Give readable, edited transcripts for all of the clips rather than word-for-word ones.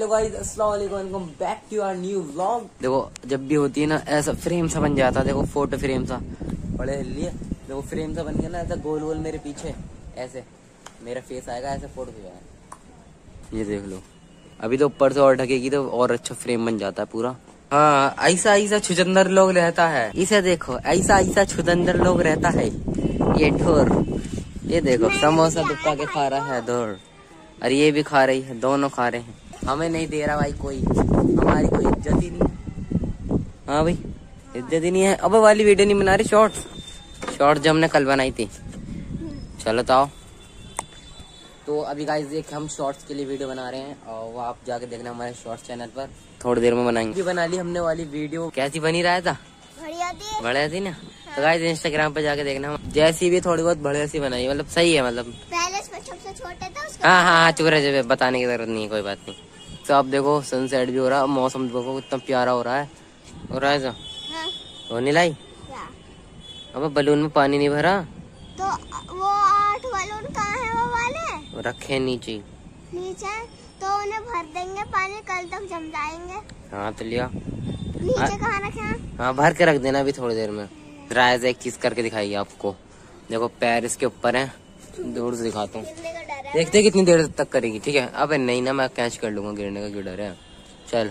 Hello guys, अस्सलाम वालेकुम, welcome back to our new vlog. देखो जब भी होती है ना ऐसा फ्रेम सा बन जाता है। देखो फोटो फ्रेम सा बड़े लिए, देखो फ्रेम सा बन गया ना, ऐसा गोल गोल मेरे पीछे ऐसे मेरा फेस आएगा, ऐसे फोटो खिंचाएगा। ये देख लो, अभी तो ऊपर से और ढकेगी तो और अच्छा फ्रेम बन जाता है पूरा। हाँ, ऐसा ऐसा छुचंदर लोग रहता है। इसे देखो, ऐसा ऐसा छुचंदर लोग रहता है। ये ठोर, ये देखो समोसा दुक्का के खा रहा है धोर, और ये भी खा रही है, दोनों खा रहे हैं। हमें नहीं दे रहा भाई कोई, हमारी कोई इज्जत ही नहीं। हाँ भाई, इज्जत ही नहीं है। अब वाली वीडियो नहीं बना रही, शॉर्ट जो हमने कल बनाई थी। चलो तो आओ। तो अभी गाइस देख, हम शॉर्ट्स के लिए वीडियो बना रहे हैं और वो आप जाके देखना हमारे शॉर्ट्स चैनल पर, थोड़ी देर में बनाएंगे। बना ली हमने वाली वीडियो, कैसी बनी रहा था? बढ़िया थी ना। तो गाइस इंस्टाग्राम पे जाके देखना, जैसी भी थोड़ी बहुत बढ़िया सी बनाई, मतलब सही है, मतलब पहले सबसे छोटे था उसका। हाँ, चुप रहे, बताने की जरूरत नहीं है, कोई बात नहीं। तो आप देखो सनसेट भी हो रहा है, मौसम देखो कितना प्यारा हो रहा है। वो नहीं लाई, अब बलून में पानी नहीं भरा तो वो 8 बलून कहाँ है? वो वाले रखे नीचे तो उन्हें भर देंगे, पानी कल तक जम जाएंगे। हाँ तो लिया, नीचे कहाँ रखे? हाँ भर के रख देना अभी थोड़ी देर में। राइज एक चीज करके दिखाइए आपको, देखो पैर इसके ऊपर है, दूर से दिखाता हूँ, देखते कितनी देर तक करेगी। ठीक है, अबे नहीं ना, मैं कैच कर लूंगा, गिरने का क्यों डर है। चल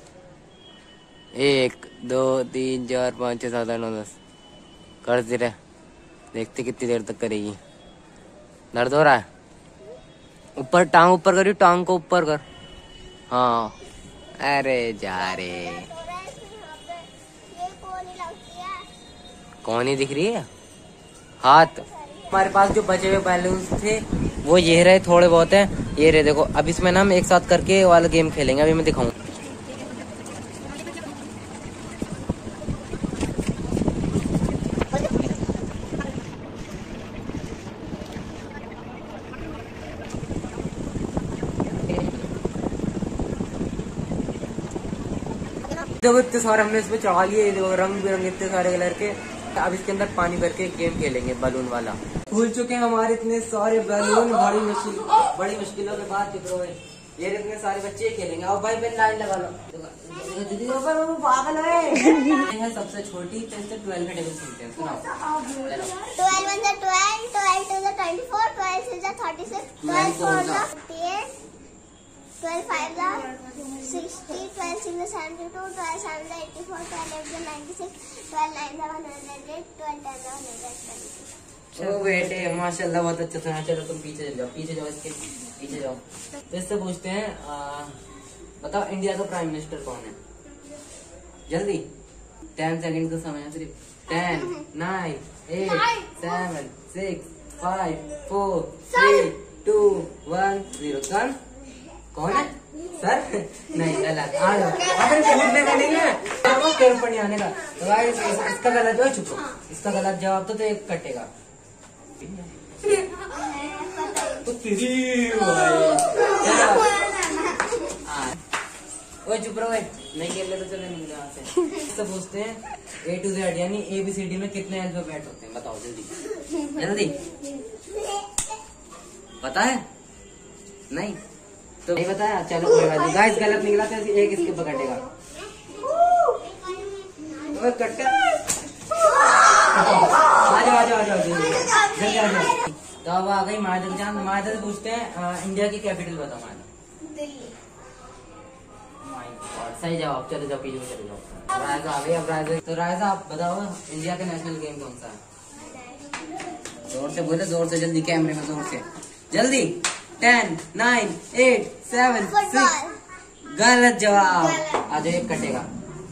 1 2 3 4 5 6 7 8 9 10 कर दे रहे, देखते कितनी देर तक करेगी। दर्द हो रहा है? ऊपर टांग ऊपर करी, टांग को ऊपर कर। हाँ, अरे जा रे, कौन ही दिख रही है? हाथ। हमारे पास जो बचे हुए बैलून्स थे वो ये रहे, थोड़े बहुत हैं, ये रहे देखो। अब इसमें ना हम एक साथ करके वाला गेम खेलेंगे, अभी मैं दिखाऊं। देखो इतने सारे हमने इसमें चढ़ा लिए, देखो रंग बिरंगे इतने सारे कलर के। अब इसके अंदर पानी भर के गेम खेलेंगे बलून वाला। भूल चुके हैं हमारे इतने सारे बलून, बड़ी मुश्किलों के बाद ये इतने सारे बच्चे खेलेंगे। और भाई पहले लाइन लगा लो, पागल है। सबसे छोटी 12 का टेबल सुनते हैं, सुनाओ। 12 1 12, 12 2 24, 12 6 36, 12 4 58, 12 5 60, 12 6 72, 12 7 84, 12 8 96, 12 9 108, 12 10 120। ओ बेटे माशाल्लाह, बहुत अच्छा सुना। चलो तुम पीछे जाओ, इसके पीछे जाओ। तो इससे पूछते हैं, बताओ इंडिया का प्राइम मिनिस्टर कौन है? जल्दी, 10 सेकंड का समय है सिर्फ। 10 9 8 7 6 5 4 3 2 1 0। कौन है? सर नहीं, गलत। पूछने का नहीं है, पेड़ पर नहीं आने का। तो इसका गलत जो है, चुप, इसका गलत जवाब तो एक कटेगा। चुप रहो, नहीं खेल ले तो चलो नहीं यहाँ से। इससे पूछते हैं A to Z यानी ABCD में कितने अल्फाबेट होते हैं? बताओ जल्दी पता है? नहीं तो नहीं बताया, चलो कोई बात नहीं। गाइस गलत निकला तो एक इसके पकड़ेगा। आ जाओ। तो अब आ गई मायदा की जान। मायदा से पूछते हैं इंडिया की कैपिटल बताओ। मायदा दिल्ली। सही जवाब। चलो जाओ पीछे चले जाओ। रायजा आ गई। अब रायजा, तो रायजा आप बताओ इंडिया का नेशनल गेम कौन सा है? जोर से बोले, जोर से, जल्दी कैमरे में जोर से, जल्दी। 10 9 8 7 6। गलत जवाब। आज एक कटेगा।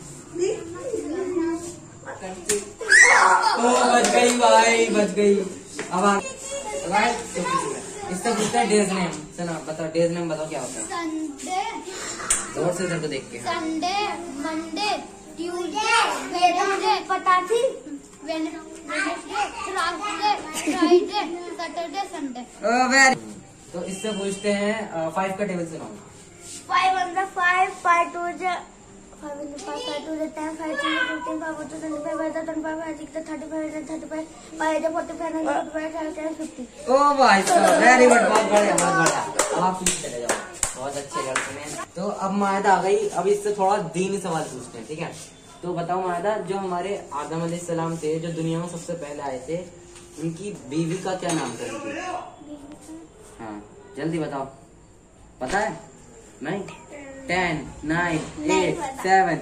बच गई भाई, बच गई। अब इससे पूछता है डेज नेम। सुना, बताओ डेज नेम, बताओ क्या होता है? संडे, जोर से इधर को देख के। संडे, मंडे, ट्यूसडे, वेडनेसडे, पतासी, Wednesday, Thursday, Friday, Saturday, Sunday. तो इससे पूछते हैं 5 का टेबल सुनाओ। 5 1 5, 5 2 5 1 5, 5 2 10, 5 3 15, 5 4 25, 5 25 5 6 35, 35, 5 45, 45, 50। ओ भाई साहब, वेरी गुड, बहुत बढ़िया बहुत बढ़िया। अब आप पीछे चले जाओ। बहुत अच्छे लड़के हैं। तो अब मायदा आ गई, अब इससे थोड़ा दीनी सवाल पूछते हैं, ठीक है। तो बताओ मायदा, जो हमारे आदम अलैहिस्सलाम थे, जो दुनिया में सबसे पहले आए थे, उनकी बीवी का क्या नाम था? हाँ जल्दी बताओ, पता है? नहीं? 10, 9, 8, 7।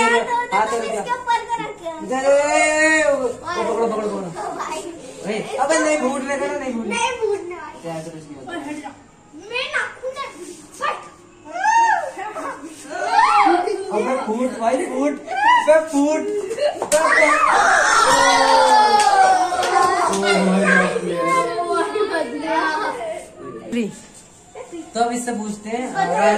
पकड़ो। अबे नहीं फूटने का, नहीं फूटने। अबे फूट भाई, फूट। तो अब इससे पूछते हैं,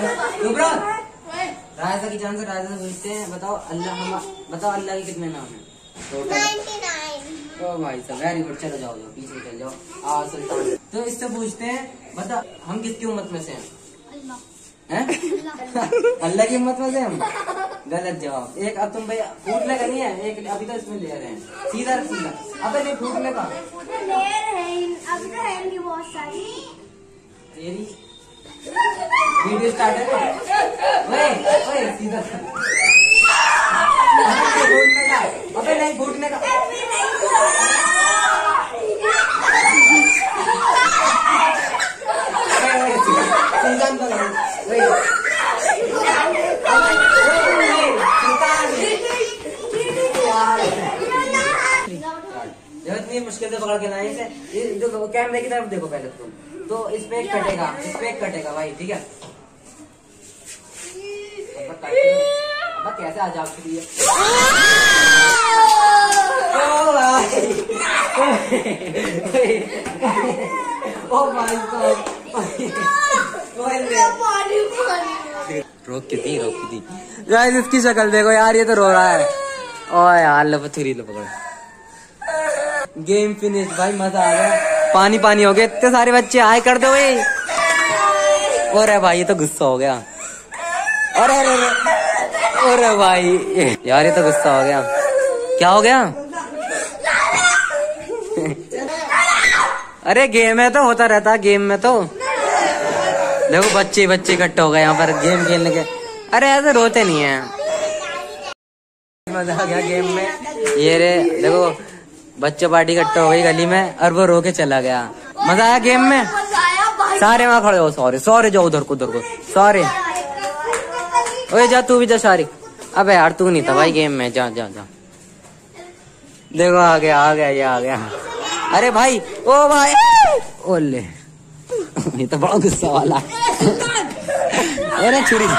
रायजा की जान से रायजा से पूछते हैं, बताओ अल्लाह के कितने नाम है? 99। ओ भाई साहब वेरी गुड, चलो जाओ पीछे चल जाओ। आओ सुल्तान। तो इससे पूछते हैं, बता हम किसकी उम्मत में से हैं? अल्लाह की उम्मत में से हम? गलत जवाब। एक अब तुम भैया फूटने का नहीं है, एक अभी तो इसमें ले रहे हैं, सीधा। अबे नहीं फूटने का, अभी तो है बहुत सारी। तेरी वीडियो स्टार्ट है। ओए सीधा फूटने का। अबे नहीं फूटने का। इतनी मुश्किल से पकड़ के लाए इसे। जो कैमरे की तरफ देखो पहले तुम, तो इस पे एक कटेगा भाई, ठीक है। अब कैसे आज आपकी है? ओ भाई रोक की थी गाइस, इसकी शक्ल देखो यार, ये तो रो रहा है। ओ यार लो पकड़ो। गेम फिनिश भाई, मजा आ गया। पानी हो गया, इतने सारे बच्चे आए कर दो भाई। और भाई ये तो गुस्सा हो गया। अरे भाई यार ये तो गुस्सा हो गया। क्या हो गया? अरे गेम है तो होता रहता, गेम में तो देखो बच्चे इकट्ठे हो गए यहाँ पर गेम खेलने के। अरे ऐसे रोते नहीं है। मजा आ गया गेम में। ये रे देखो बच्चे पार्टी इकट्ठा हो गई गली में और वो रो के चला गया। मजा आया गेम में? सारे वहाँ खड़े हो। सॉरी जाओ उधर को सारे। ओए जा तू भी जा शारिक। अबे यार तू नहीं था भाई गेम में, जा देखो आ गया। अरे भाई ओ भाई ओले ये तो बड़ा गुस्सा वाला। अरे छुरी।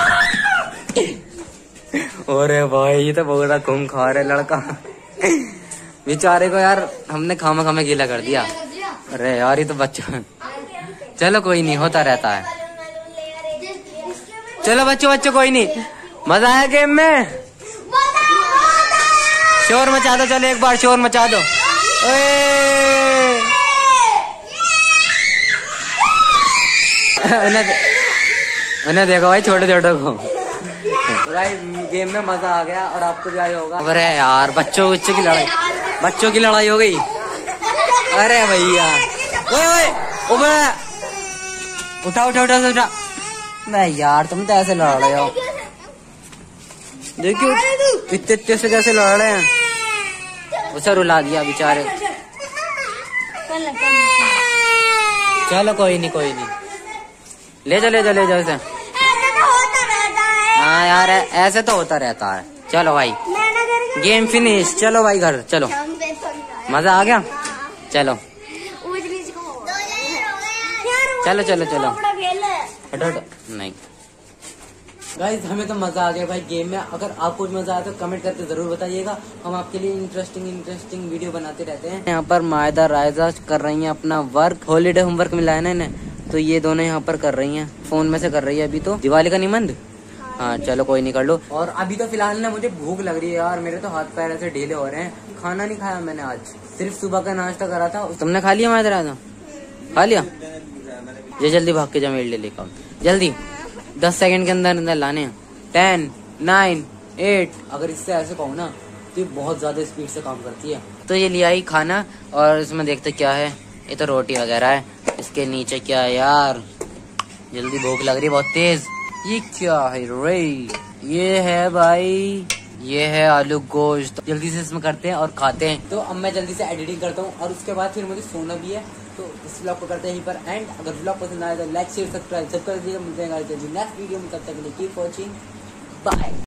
अरे भाई ये तो बहुत खूंखार है लड़का। बेचारे को यार हमने खामा गीला कर दिया। अरे यार ये तो बच्चा। चलो कोई नहीं, होता रहता है। चलो बच्चों कोई नहीं, मजा आया गेम में? शोर मचा दो, चलो एक बार शोर मचा दो। उन्हें देखो भाई छोटे को। भाई गेम में मजा आ गया और आपको भी आया होगा। अरे यार बच्चों की लड़ाई हो गई। अरे भैया उठा। नहीं यार तुम तो ऐसे लड़ रहे हो, देखियो इतने से कैसे लड़ रहे हैं। उसे रुला दिया बेचारे। चलो कोई नहीं, ले जाओ इसे। हाँ यार ऐसे तो होता रहता है। चलो भाई गेम फिनिश, चलो भाई घर चलो। मजा आ गया? चलो हटो। नहीं गाइस हमें तो मजा आ गया भाई गेम में। अगर आपको भी मजा आया तो कमेंट करके जरूर बताइएगा। हम आपके लिए इंटरेस्टिंग वीडियो बनाते रहते हैं। यहाँ पर मायदा रायजा कर रही हैं अपना वर्क, हॉलीडे होमवर्क मिला है ना इन्हें, तो ये दोनों यहाँ पर कर रही हैं, फोन में से कर रही है अभी तो। दिवाली का निबंध, हाँ चलो कोई नहीं कर लो। और अभी तो फिलहाल ना मुझे भूख लग रही है यार, मेरे तो हाथ पैर ऐसे ढीले हो रहे हैं। खाना नहीं खाया मैंने आज, सिर्फ सुबह का नाश्ता करा था। तुमने खा लिया मायदा रायजा? खा लिया? ये जल्दी भाग के जा मेरे लिए लेकर, जल्दी 10 सेकंड के अंदर लाने। 10, 9, 8। अगर इससे ऐसे कहूँ ना तो ये बहुत ज्यादा स्पीड से काम करती है। तो ये लिया ही खाना और इसमें देखते क्या है। ये तो रोटी वगैरह है। इसके नीचे क्या है यार, जल्दी भूख लग रही है बहुत तेज। ये क्या है रे? ये है भाई, ये है आलू गोश्त। जल्दी से इसमें करते हैं और खाते हैं। तो अब मैं जल्दी से एडिटिंग करता हूँ और उसके बाद फिर मुझे सोना भी है। तो इस व्लॉग को करते हैं यहीं पर एंड। अगर व्लॉग पसंद आए तो लाइक शेयर सब्सक्राइब सब कर दीजिएगा। मिलते हैं नेक्स्ट वीडियो में, तब तक के लिए कीप वॉचिंग, बाय।